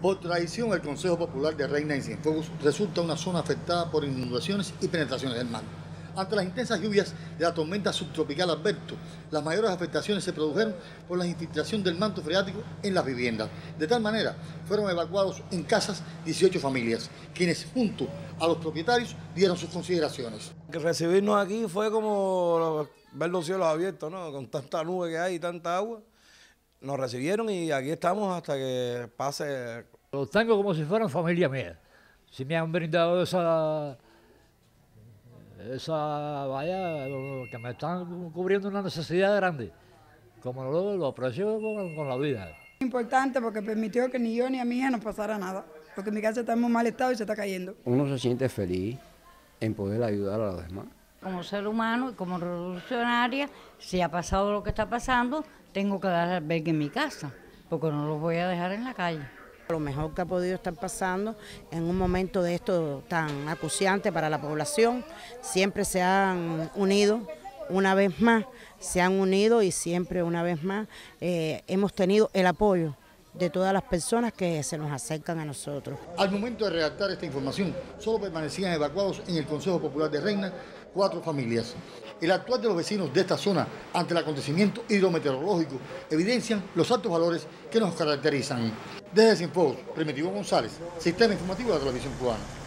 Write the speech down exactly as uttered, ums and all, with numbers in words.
Por tradición, el Consejo Popular de Reina en Cienfuegos resulta una zona afectada por inundaciones y penetraciones del mar. Ante las intensas lluvias de la tormenta subtropical Alberto, las mayores afectaciones se produjeron por la infiltración del manto freático en las viviendas. De tal manera, fueron evacuados en casas dieciocho familias, quienes junto a los propietarios dieron sus consideraciones. Que recibirnos aquí fue como ver los cielos abiertos, ¿no? Con tanta nube que hay y tanta agua. Nos recibieron y aquí estamos hasta que pase. Los tengo como si fueran familia mía. Si me han brindado esa, esa vaya, que me están cubriendo una necesidad grande, como lo, lo aprecio con, con la vida. Importante porque permitió que ni yo ni a mi hija nos pasara nada, porque mi casa está en muy mal estado y se está cayendo. Uno se siente feliz en poder ayudar a los demás. Como ser humano y como revolucionaria, si ha pasado lo que está pasando, tengo que dar albergue en mi casa, porque no los voy a dejar en la calle. Lo mejor que ha podido estar pasando en un momento de esto tan acuciante para la población, siempre se han unido, una vez más, se han unido y siempre una vez más eh, hemos tenido el apoyo de todas las personas que se nos acercan a nosotros. Al momento de redactar esta información, solo permanecían evacuados en el Consejo Popular de Reina cuatro familias. El actuar de los vecinos de esta zona ante el acontecimiento hidrometeorológico evidencian los altos valores que nos caracterizan. Desde Cienfuegos, Primitivo González, Sistema Informativo de la Televisión Cubana.